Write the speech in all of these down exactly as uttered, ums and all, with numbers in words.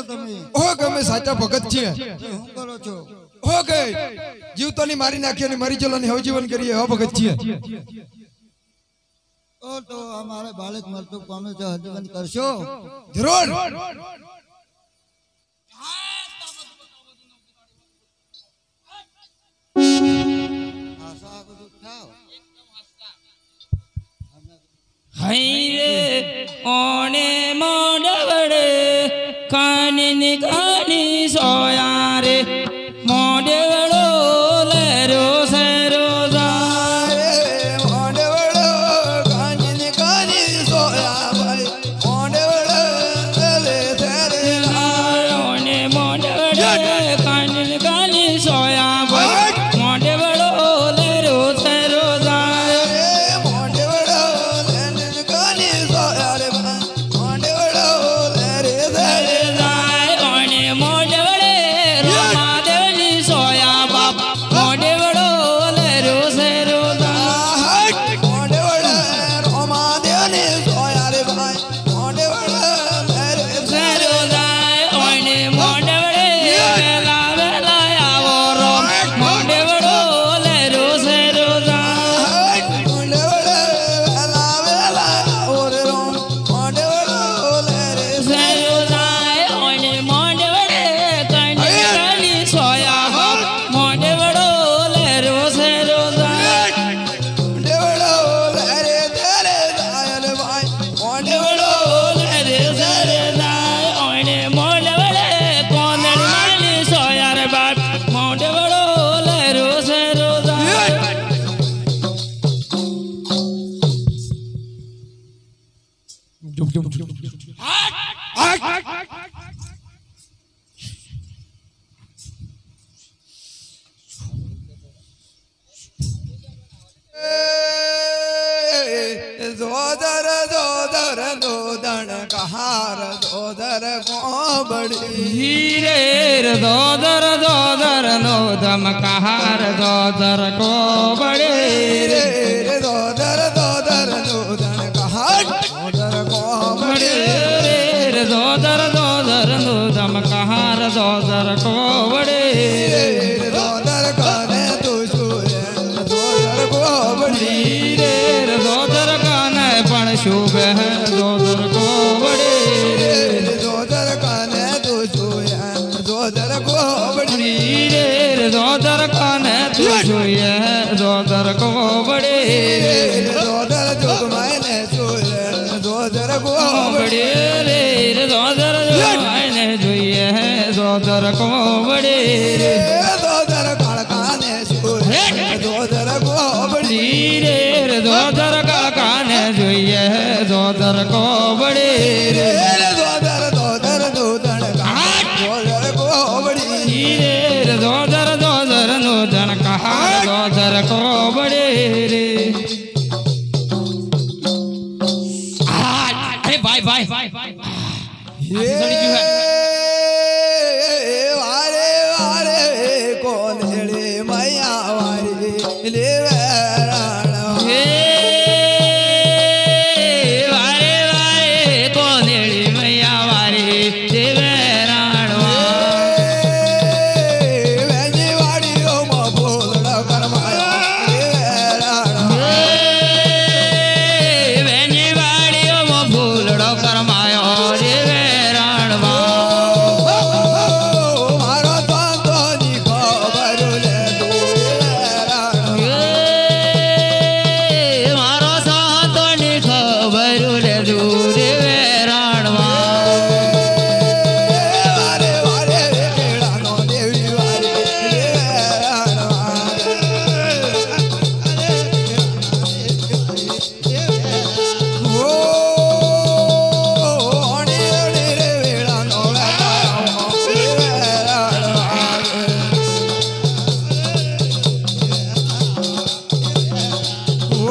તમે ઓ ગમે સાચા ભગત છીએ હું કરો છો હો કે જીવતોની મારી નાખી અને મરી જલોની હવજીવન કરીએ હો ભગત છીએ ઓ તો અમારે બાળક મરતું પામે છે હજીવન કરશો જરૂર આશા બધું થાવ હૈરે ઓણે મોડવડે કાની કાની સોયા રે મોડવડો લેરો સેરો રે મોંડે વડો કાની કાની સોયા ભાઈ મોંડે વડો લે તેરે ઓણે મોડવડે કાની કાની સોયા ભાઈ મોડવડો લેરો સેરો રે મોંડે વડો લેને કાની સોયા રે મોંડે વડો લે રે તેરે ઓણે મોડવડે રોમાદેવની સોયા બાપ મોડવડો લેરો સેરો મોંડે વડો રોમાદેવની સોયા રે ભાઈ મોંડે વડો લે રે સેરો જાય ઓણે મોડવડે વેલા વેલા આવો રો મોડવડો લેરો સેરો જાય મોંડે વડો વેલા વેલા ઓરે રો મોંડે વડો લે રે સેરો જાય ઓણે મોડવડે કણી કણી સોયા બાપ મોડવડો લેરો સેરો જાય મોંડે વડો લે રે તેરે દાયલ ભાઈ મોંડે વડો લેરે સેરે જાય ઓણે મોડવડે કોંદણ માની સોયા રે બાપ મોડવડો લેરો સેરો જાય जोदर जोदर दोदन कहार जोदर को बड़ी हीरे दोदर दोदर नो दम कहार दोदर को बड़े रे रे दोदर दोदर दोदन कहार जोदर को बड़ी रे दोदर दोदर नो दम कहार दोदर को बड़े रे रे दोदर काने तू छुए जोदर को बड़ी रे दोदर काने पण शुभ है दोदर को बड़े रे रे जोदर काने तू छुए जोदर को बड़ी रे दोदर काने तू छुए दोदर को बड़े रे रे जोदर जोग मैंने छुए जोदर को बड़ी बड़े रे दोदर जो आने जुए है दोदर को बड़े रे दोदर काने छुए जोदर को बड़ी रे दोदर काने जुए है दोदर को बड़े रे रे दोदर दोदर दोदन जोदर को बड़ी रे दोदर दोदर नो धन कहा दोदर को बड़े रे अरे बाय बाय ये वारे वारे कोनेड़े मैया वारी ले वेराणा हे वारे वारे कोनेड़ी मैया वारे देवे राणवा वेजी वाड़ी ओ मफूलड़ा करमाया ले वेराणा वेनी वाड़ियो मो फूलड़ो करमायो देवे राणवा मारो तो नी खबर ले तू वेराणा मारो सातो नी खबर ले दूर राणवा वारे वारे केड़ा नो देवी वारी ले वेराणा ओ ओणी ओणी रे वेड़ा नो वेड़ा ले वेराणा ओ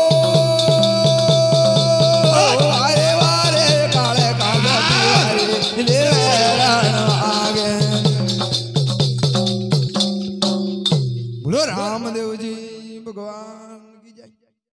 वारे वारे काले काले वारी ले वेराणा आगे बोलो रामदेव जी भगवान